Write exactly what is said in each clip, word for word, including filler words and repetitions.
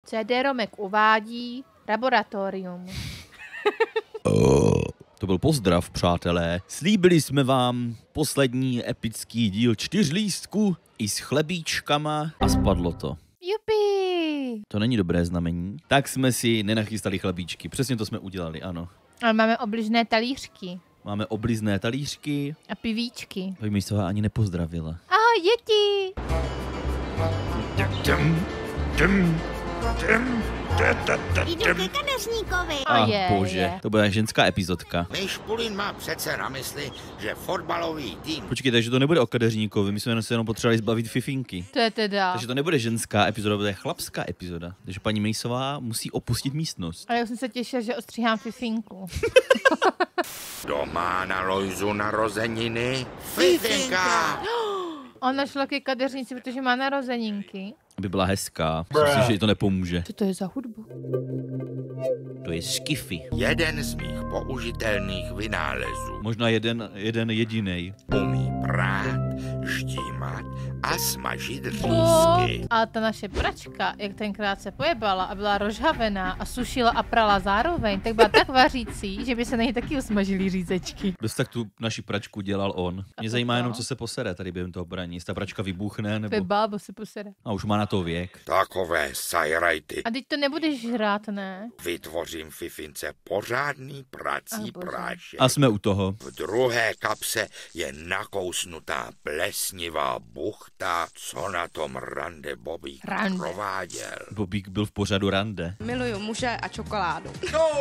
C D Romek uvádí laboratorium. Oh, to byl pozdrav, přátelé. Slíbili jsme vám poslední epický díl čtyřlístku i s chlebíčkama a spadlo to. Jupi! To není dobré znamení. Tak jsme si nenachystali chlebíčky. Přesně to jsme udělali, ano. Ale máme obližné talířky. Máme oblizné talířky. A pivíčky. Paní Mejsová ani nepozdravila. Ahoj, děti! Jdu ke kadeřníkovi. A je, bože, je. to bude ženská epizodka. Myšpulin má přece na mysli, že fotbalový tým... Počkejte, takže to nebude o kadeřníkovi, my jsme se jenom potřebovali zbavit fifinky. To je teda. Takže to nebude ženská epizoda, to je chlapská epizoda. Takže paní Mejsová musí opustit místnost. Ale já jsem se těšila, že ostříhám fifinku. Kdo má na Lojzu narozeniny? Fifinka! Ona šla ke kadeřnici, protože má narozeninky. Aby byla hezká. Myslím si, že jí to nepomůže. Co to je za hudbu? To je skify. Jeden z mých použitelných vynálezů. Možná jeden, jeden jedinej. Umí prát, ždímat a smažit O, řízky. a ta naše pračka, jak tenkrát se pojebala a byla rozhavená a sušila a prala zároveň, tak byla tak vařící, že by se na ní taky usmažily řízečky. Dost tak tu naši pračku dělal on. Mě to zajímá to? jenom, co se posere tady během toho braní. Jestli ta pračka vybuchne, nebo... To je bábo se posere. A už má na to věk. Takové sajrajty. A teď to nebudeš žrát, ne? Vytvořím Fifince pořádný prací Ach, bože. prášek. A jsme u toho. V druhé kapse je nakousnutá plesnivá buchta, co na tom rande Bobík Rande. prováděl. Bobík byl v pořadu rande. Miluju muže a čokoládu.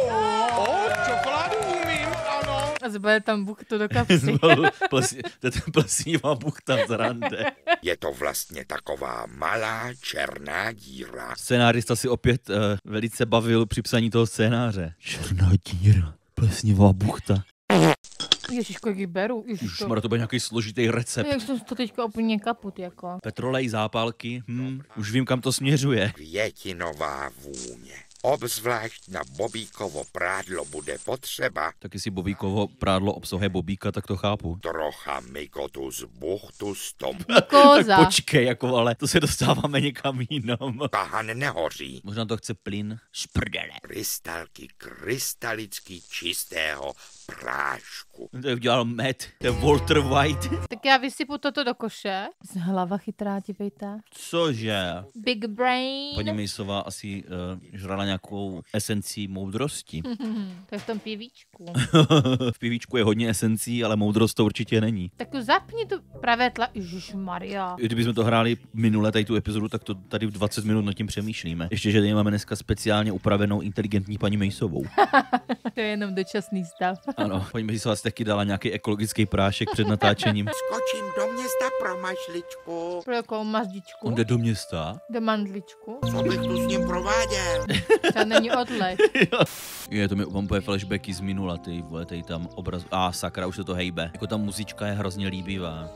A zbale tam buchtu do kapsy. Plesni- to je ten plesnivá buchta z rande. Je to vlastně taková malá černá díra. Scénárista si opět uh, velice bavil při psaní toho scénáře. Černá díra, plesnivá buchta. Ježiško, jak jich beru. Ježiško. Už to bude nějaký složitý recept. Jak jsem to teďka úplně kaput, jako. Petrolej, zápalky, hm, už vím, kam to směřuje. Květinová vůně. Obzvlášť na Bobíkovo prádlo bude potřeba Tak jestli Bobíkovo prádlo obsahuje Bobíka, tak to chápu. trocha mykotu z buchtu z tomu. Koza. Tak počkej, jako, ale to se dostáváme někam jinam. Tahan nehoří. Možná to chce plyn. Šprdele. Krystalky krystalicky čistého prášku. To je udělal med. To je Walter White. Tak já vysypu toto do koše. Z hlava chytrá, dívejte. Cože? Big brain. Paní Mejsová asi uh, žrala nějakou esenci moudrosti. To je v tom pivíčku. V pivíčku je hodně esencí, ale moudrost to určitě není. Tak zapni tu pravé tla... Ježišmarja. Kdybychom to hráli minule tady tu epizodu, tak to tady v dvacet minut nad tím přemýšlíme. Ještě, že tady máme dneska speciálně upravenou inteligentní paní Mejsovou. To je jenom dočasný stav. Ano, paní Mejsová si taky dala nějaký ekologický prášek před natáčením. Skočím do města pro mašličku. Pro jakou mazdičku. On jde do města? Do mandličku. Co bych tu s ním prováděl? To není odlet. Je, to mi úplně flashbacky z minula, ty vole, tady tam obraz... A ah, sakra, už se to hejbe. Jako ta muzička je hrozně líbivá.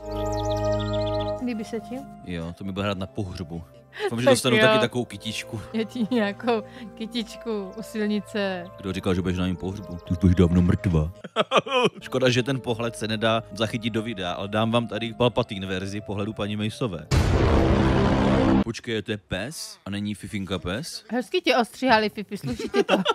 Líbí se ti? Jo, to mi bude hrát na pohřbu. Doufám, že Tak dostanu jo. taky takovou kytičku. Já ti nějakou kytičku u silnice. Kdo říkal, že budeš na mým pohřbu? Ty už budeš dávno mrtvá. Škoda, že ten pohled se nedá zachytit do videa, ale dám vám tady Palpatine verzi pohledu paní Mejsové. Počkej, to je pes? A není Fifinka pes? Hezky tě ostříhali, Fifi, slušíte to?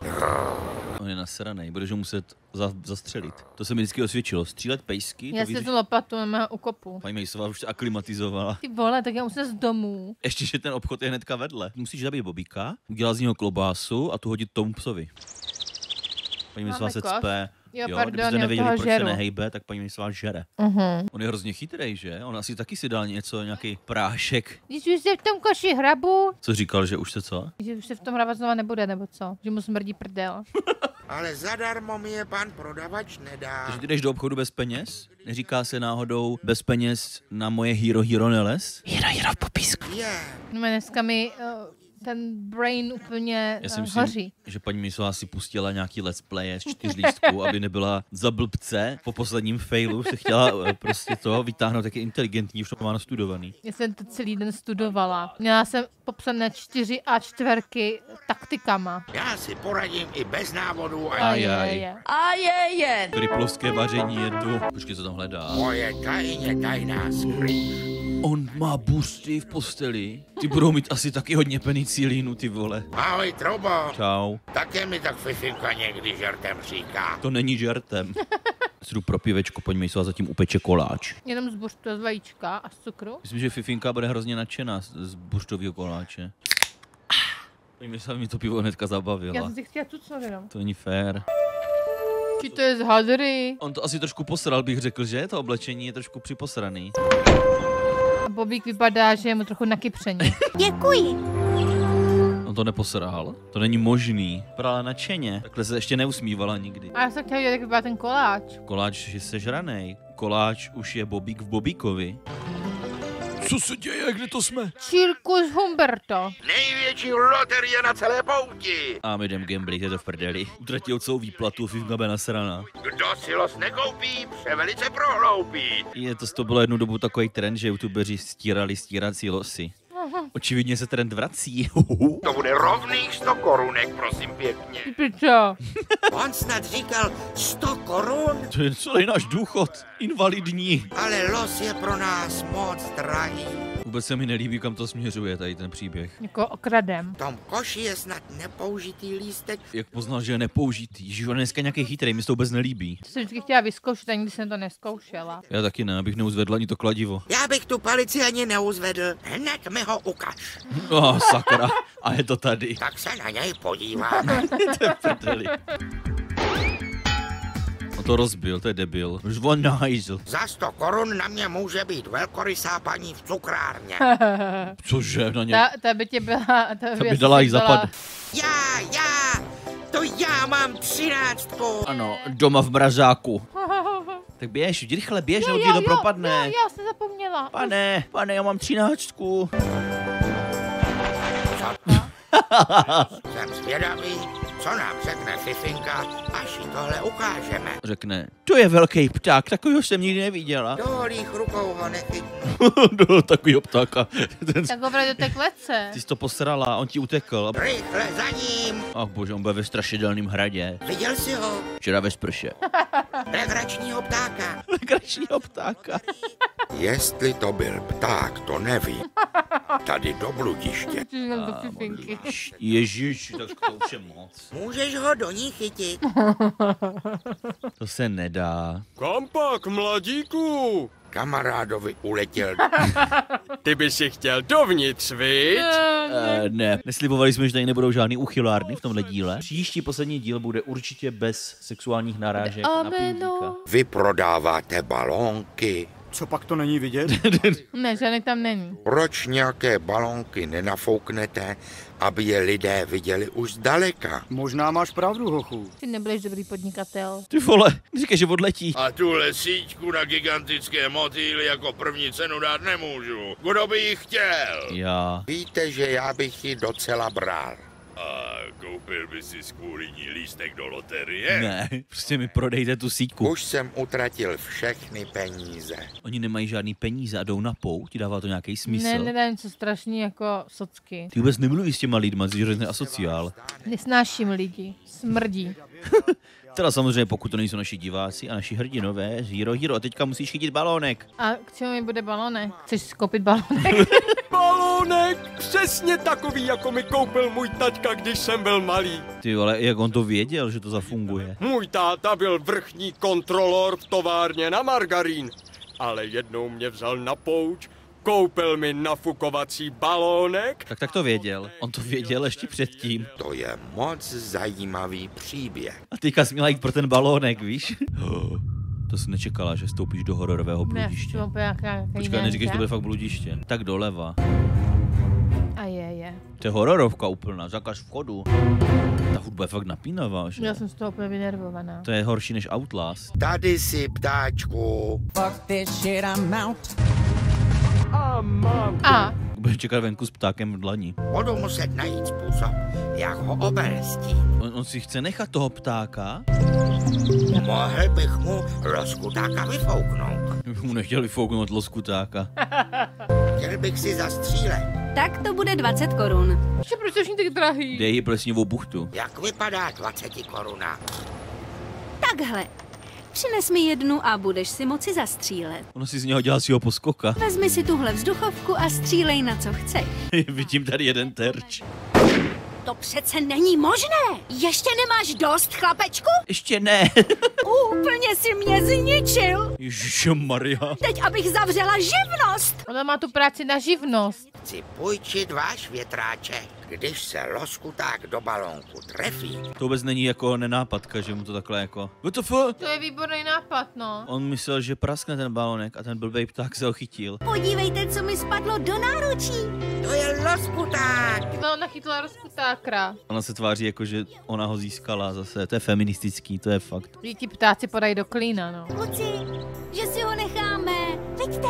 On je nasranej, budeš ho muset za- zastřelit. To se mi vždycky osvědčilo. Střílet pejsky, Já to si víš, tu lopatu máme u kopu. paní Mejsová už se aklimatizovala. Ty vole, tak já musím z domů. Ještě, že ten obchod je hnedka vedle. Musíš zabít Bobíka, udělat z něho klobásu a tu hodit tomu psovi. Paní Mejsová Máme se koš? cpe. Jo, Jo, pardon, kdybyste já nevěděli, toho proč se žeru. nehejbe, tak paní Mejsová žere. Uh-huh. On je hrozně chytrý, že? On asi taky si dal něco, nějaký prášek. Když už se v tom koši hrabu, Co říkal, že už se co? že už se v tom hrabat znova nebude, nebo co? Že mu smrdí prdel. Ale zadarmo mi je pan prodavač nedá. Takže ty jdeš do obchodu bez peněz? Neříká se náhodou bez peněz na moje Hero Hero neles? Hero Hero v popisku. Je. No dneska mi uh, ten brain úplně Já si uh, myslím, hoří. že paní Mejsová si pustila nějaký let's play z čtyřlístku, aby nebyla za blbce. Po posledním failu se chtěla uh, prostě to vytáhnout, jak je inteligentní, už to má nastudovaný. Já jsem to celý den studovala. Měla jsem popsané čtyři a čtverky taktikama. Já si poradím i bez návodů a Aj, je, aj. je. A je jen. Triplovské vaření jedu. Počkej, co tam hledá. moje tajně tajná skryť. On má buřty v posteli. Ty budou mít asi taky hodně penicilínu, ty vole. Ahoj, Troubo. Čau. Také mi tak Fifinka někdy žertem říká. To není žertem. Jdu pro pivečko, pojďme se a zatím upeče koláč. Jenom z buřtu, z vajíčka a z cukru. Myslím, že Fifinka bude hrozně nadšená z, z buřtového koláče. Pojďme se, mi to pivo hnedka zabavila. Já jsem si chtěla tucnout jenom. To není fér. Či to je z hadry. On to asi trošku posral, bych řekl, že? To oblečení je trošku připosraný. A Bobík vypadá, že je mu trochu nakypřený. Děkuji. On to neposral? To není možný. Prala nadšeně. Takhle se ještě neusmívala nikdy. A já jsem chtěla vidět, jak vypadá ten koláč. Koláč je sežranej. Koláč už je Bobík v Bobíkovi. Co se děje? Kde to jsme? Cirkus Humberto. Největší loterie na celé pouti. A my jdem gamblit, je to v prdeli. Utratil celou výplatu, Fifinka bude nasraná. Kdo si los nekoupí, převelice prohloupí. Je to, to bylo jednu dobu takový trend, že youtubeři stírali stírací losy. Očividně se trend vrací. To bude rovných sto korunek, prosím pěkně. Pičo. On snad říkal sto korun, To je celý náš důchod. Invalidní. ale los je pro nás moc drahý. Vůbec se mi nelíbí, kam to směřuje, tady ten příběh. Jako okradem. V tom koši je snad nepoužitý lístek. Jak poznal, že je nepoužitý. Ježiš, on je dneska nějaký chytrý, mi to vůbec nelíbí. To jsem vždycky chtěla vyzkoušet, ani když jsem to neskoušela. Já taky ne, abych neuzvedla ani to kladivo. Já bych tu palici ani neuzvedl. Hned mi ho ukaž. Oh, sakra. A je to tady. Tak se na něj podíváme. To je prdeli. On to rozbil, to je debil. Už on nahajzl. Za sto korun na mě může být velkorysá paní v cukrárně. Cože, na ně... Ta, ta by tě byla... Ta Ta by by asi dala jí byla- zapad. Já, já, to já mám třináctku. Ano, doma v mrazáku. Tak běž, jdi rychle, běž, nebo ti to propadne. Jo, já jsem zapomněla. Pane, pane, já mám třináctku. Jsem zvědavý, co nám řekne Fifinka, až jí tohle ukážeme. Řekne, to je velký pták, takovýho jsem nikdy neviděla. Do holých rukou ho nechytnu. Do takovýho ptáka. Ten... Tak ho vrať do té klece. Ty jsi to posrala, on ti utekl. Rychle za ním. Ach bože, on byl ve strašidelném hradě. Viděl jsi ho? Včera ve sprše. Legračního ptáka. Legračního ptáka. Jestli to byl pták, to nevím. Tady do bludiště. Jenom do Fifinky. Ježiš, tak to už je moc. Můžeš ho do ní chytit. To se nedá. Kam pak, mladíku? Kamarádovi uletěl. Ty by si chtěl dovnitř, viď? Uh, ne, neslibovali jsme, že tady nebudou žádný uchylárny v tomhle díle. Příští poslední díl bude určitě bez sexuálních narážek na pindíka. Vy prodáváte balónky. Co pak to není vidět? Ne, žádný tam není. Proč nějaké balónky nenafouknete, aby je lidé viděli už zdaleka? Možná máš pravdu, hochu. Ty nebudeš dobrý podnikatel. Ty vole, říkej, že odletí. A tuhle síťku na gigantické motýly jako první cenu dát nemůžu. Kdo by ji chtěl? Já. Víte, že já bych ji docela bral. A koupil by si kvůli ní lístek do loterie? Ne, prostě mi prodejte tu síťku. Už jsem utratil všechny peníze. Oni nemají žádný peníze a jdou na pouť, dává to nějaký smysl. Ne, nedá něco strašný jako socky. Ty vůbec nemluvíš s těma lidma, jsi hrozný asociál. Nesnáším lidi. Smrdí. Teda samozřejmě, pokud to nejsou naši diváci a naši hrdinové, Hero Hero, a teďka musíš chytit balónek. A k čemu mi bude balónek? Chceš si koupit balónek? Balónek, přesně takový, jako mi koupil můj taťka, když jsem byl malý. Ty vole, jak on to věděl, že to zafunguje? Můj táta byl vrchní kontrolor v továrně na margarín, ale jednou mě vzal na pouč, koupil mi nafukovací balónek. Tak tak to věděl. On to věděl ještě předtím. To je moc zajímavý příběh. A teďka jsi měla jít pro ten balónek, víš? To jsi nečekala, že vstoupíš do hororového Ne, bludiště. to úplně nějaká Počkej, neříkej, že to bude fakt bludiště. Tak doleva. A je, je. To je hororovka úplná, zakaz vchodu. Ta hudba je fakt napínavá, že? Já jsem z toho úplně vynervovaná. To je horší než Outlast. Tady si, ptáčku. A Budeš čekat venku s ptákem v dlani. Budu muset najít způsob, jak ho obelstít. On, on si chce nechat toho ptáka. Mohl bych mu loskutáka vyfouknout. Bych mu nechtěl vyfouknout loskutáka. Chtěl bych si zastřílet. Tak to bude dvacet korun. ještě proč to všichni tak drahý? Dej jí plesnivou buchtu. Jak vypadá dvacet koruna? Takhle. Přines mi jednu a budeš si moci zastřílet. Ono si z něho dělá svýho poskoka. Vezmi si tuhle vzduchovku a střílej na co chceš. Vidím tady jeden terč. To přece není možné. Ještě nemáš dost, chlapečku? Ještě ne. Úplně si mě zničil. Ježišmarja. Teď abych zavřela živnost. Ona má tu práci na živnost. Chci půjčit váš větráče. Když se loskuták do balónku trefí, To vůbec není jako nenápadka, že mu to takhle jako... W T F? To je výborný nápad, no. On myslel, že praskne ten balónek a ten blbej pták se ho chytil. Podívejte, co mi spadlo do náručí. to je loskuták. No, ona chytla rozputákra. Ona se tváří jako, že ona ho získala zase. To je feministický, to je fakt. Že ti ptáci podají do klína, no. Kluci, že si ho necháme. Pojďte.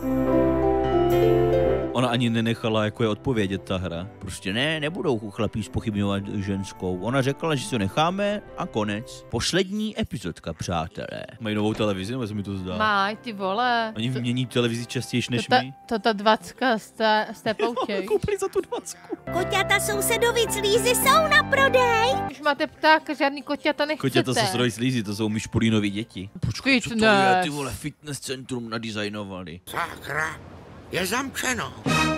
Ona ani nenechala, jako je odpovědět ta hra. Prostě ne, nebudou chlapí zpochybňovat ženskou. Ona řekla, že si ho necháme a konec. Poslední epizodka, přátelé. Mají novou televizi, nebo se mi to zdá? Maj, ty vole. Oni To- mění televizi častěji To, než ta, my. to ta dvacka z té, z té poutě. Koupili za tu dvacku. Koťata sousedovi slízy jsou na prodej. Už máte ptáka, žádný koťata nechcete. Kotě to jsou strojí slízy, to jsou myšpolínoví děti. Počkej, co to Fitness. je? Ty vole, fitness centrum nadizajnovali. Sakra, je zamčeno.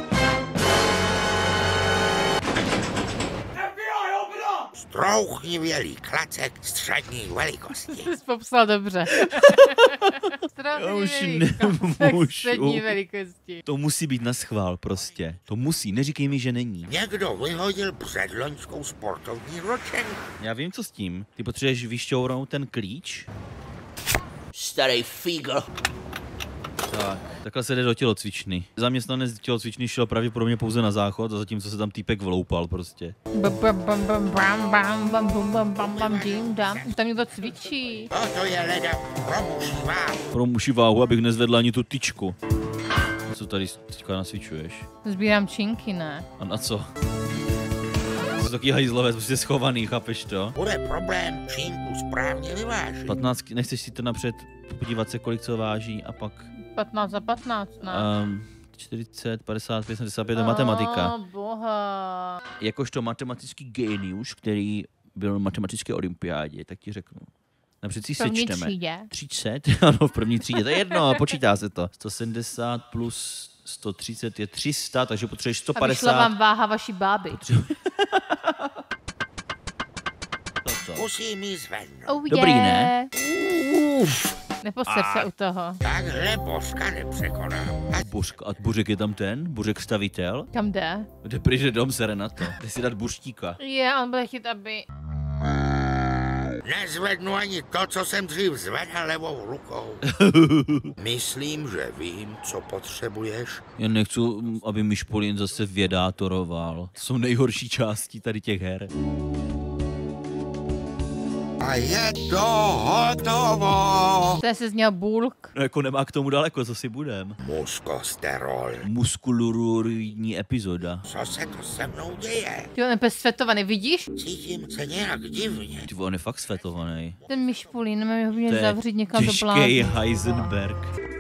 Strouchnivělý klacek střední velikosti. Ty jsi popsal dobře. Já už Střední velikost, nemůžu. Střední velikosti. To musí být na schvál prostě. To musí, neříkej mi, že není. Někdo vyhodil předloňskou sportovní ročenku. Já vím, co s tím. Ty potřebuješ vyšťournout ten klíč. Starý fígl. Tak, takhle se jde do tělocvičny. Zaměstnanec tělocvičny šel pravděpodobně pouze na záchod, a zatímco se tam týpek vloupal prostě. Bam, bam, bam, bam, bam, bam, bam, bam, bam, bam, bam, dím, dám. Tam někdo cvičí. Toto je leda pro muži váhu. Pro muši váhu, abych nezvedla ani tu tyčku. Co tady teďka nasvičuješ? Sbírám činky, ne? A na co? Jsou taky hajzlové, prostě schovaný, chápeš to? Bude problém činku správně vyvážit. patnáct, nechceš si to napřed podívat se, kolik co váží a pak... patnáct za patnáct, ne? Um, čtyřicet, padesát pět, sedmdesát pět je matematika. Oh, boha. Jakožto matematický génius, který byl na matematické olympiádě, tak ti řeknu. Napřed si V první sečteme. třídě. třicet, ano, v první třídě, to je jedno, počítá se to. sto sedmdesát plus sto třicet je tři sta, takže potřebuješ sto A vyšla padesát. vám váha vaší báby. To co? Musím jí zvednout. Oh, Dobrý, yeah. ne? Neposer se u toho. Takhle božka nepřekonám. A Božka, a Božek je tam ten? Božek stavitel? Kam jde? Jde pryč, že dom sere na to. Jde si dát buštíka. Je, on bude chtít, aby... nezvednu ani to, co jsem dřív zvedl levou rukou. Myslím, že vím, co potřebuješ. Já nechci, aby mi Špolin zase vědátoroval. To jsou nejhorší části tady těch her. A je to hotovo. To je se zněl bulk. No jako nemá k tomu daleko, co si budem. Muskosterol. Muskulurní epizoda. Co se to se mnou děje? Ty on je svetovaný, vidíš? Cítím se nějak divně. Ty vole, on je fakt svetovaný. Ten myšpulín, nemám ho To mě je zavřít někam do těžký blázny. Heisenberg.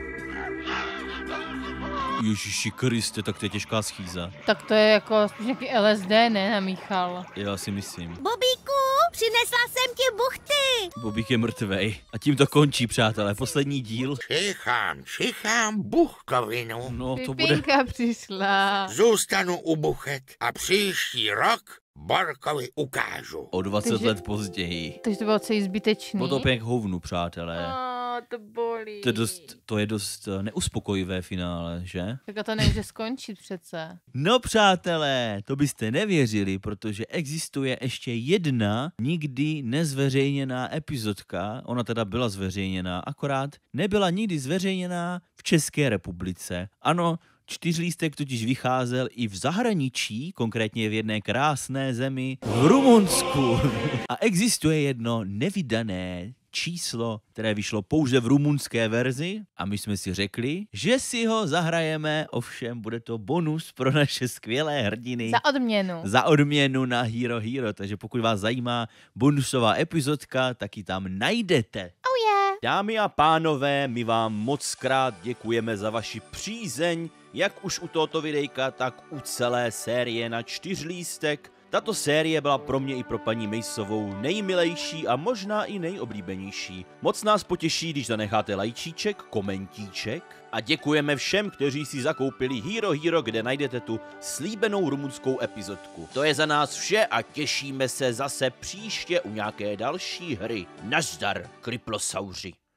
Ježiši Kriste, tak to je těžká schýza. Tak to je jako spíš nějaký L S D, ne, namíchal. Já si myslím. Bobíku, přinesla jsem ti buchty. Bobík je mrtvej. A tím to končí, přátelé. Poslední díl. Čichám, čichám buchkovinu. No, to bude... Pipinka přišla. Zůstanu u buchet a příští rok Borkovi ukážu. O dvacet Takže- let později. Takže to bylo celý zbytečný. Potopě k hovnu, přátelé. Oh, to bolí. To je dost, to je dost eh, neuspokojivé finále, že? Tak a to nemůže skončit přece. No přátelé, to byste nevěřili, protože existuje ještě jedna nikdy nezveřejněná epizodka. Ona teda byla zveřejněná, akorát nebyla nikdy zveřejněná v České republice. Ano, čtyřlístek totiž vycházel i v zahraničí, konkrétně v jedné krásné zemi, v Rumunsku. A existuje jedno nevydané číslo, které vyšlo pouze v rumunské verzi a my jsme si řekli, že si ho zahrajeme, ovšem bude to bonus pro naše skvělé hrdiny. Za odměnu. Za odměnu na Hero Hero, takže pokud vás zajímá bonusová epizodka, tak ji tam najdete. Oh yeah. Dámy a pánové, my vám moc krát děkujeme za vaši přízeň, jak už u tohoto videjka, tak u celé série na čtyřlístek. Tato série byla pro mě i pro paní Maceovou nejmilejší a možná i nejoblíbenější. Moc nás potěší, když zanecháte lajčíček, komentíček a děkujeme všem, kteří si zakoupili Hero Hero, kde najdete tu slíbenou rumunskou epizodku. To je za nás vše a těšíme se zase příště u nějaké další hry. Nazdar, kryplosauři.